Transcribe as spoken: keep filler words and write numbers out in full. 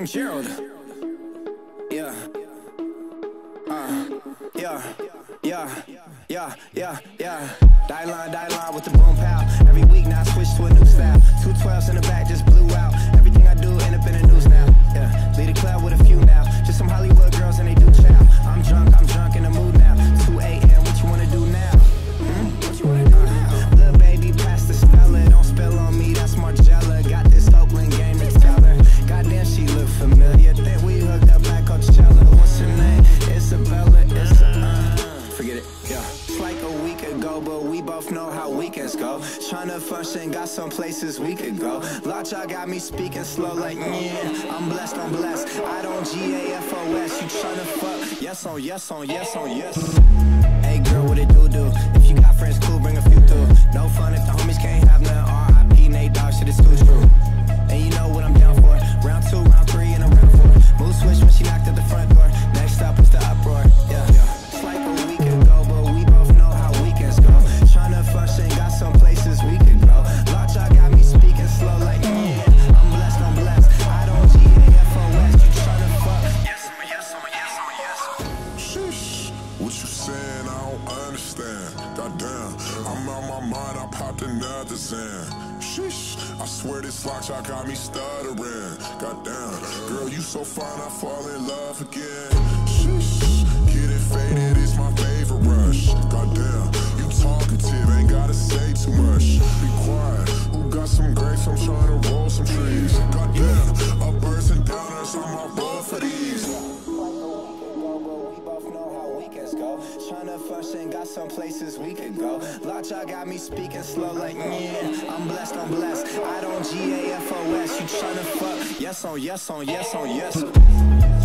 Young Gerald. Yeah. Uh, yeah. Yeah. Yeah. Yeah. Yeah. Die line, die line with the boom pow. Every week now I switch to a new style. Two twelves in the back just blew out. Everything I do end up in the news now. Yeah. Lead a club with a few now. Just some Hollywood girls and they do chow. I'm drunk, I'm drunk in the mood now. two A M, what you wanna do now? Hmm? What you wanna do now? Little baby, pass the speller. Don't spill on me, that's Margella. Got this Oakland game to tell her. Goddamn, she look familiar. Think we hooked up at Coachella. What's her name? Isabella. It's a, uh, forget it. Yeah. It's like a week ago, but we both know how weekends go. Tryna function, got some places we could go. Lot y'all got me speaking slow like, yeah. I'm blessed, I'm blessed. I don't G A F O S. You tryna fuck? Yes on, yes on, yes on, yes. Hey girl, what it do do? If you got friends, cool, bring a few through. No fun if the homies can't have none. R I P Nate Dogg, shit is too true. And you know what I'm down for. Round two, round three, and a round four. Mood switch when she knocked at the front door. Next up was the uproar. Yeah, yeah. It's like a week ago, but we both know how weekends go. Tryna function, got some places we could go. Lot y'all got me speaking slow like, yeah. I'm blessed, I'm blessed. I don't G A F O S. You tryna fuck? Yes on, yes on, yes on, yes on. Sheesh, what you saying? I don't understand. Goddamn, I'm out my mind. I popped another Zan. Sheesh, I swear this lock y'all got me stuttering. Goddamn, girl, you so fine, I fall in love again. Sheesh, getting faded is my favorite rush. Goddamn, you talkative, ain't gotta say too much. Be quiet, who got some grapes? I'm trying to roll some trees. Goddamn, uppers and downers, I'm on roll for these. Tryna function, got some places we could go. Lot y'all got me speaking slow like, yeah. I'm blessed, I'm blessed. I don't G A F O S. You tryna fuck? Yes on, yes on, yes on, yes.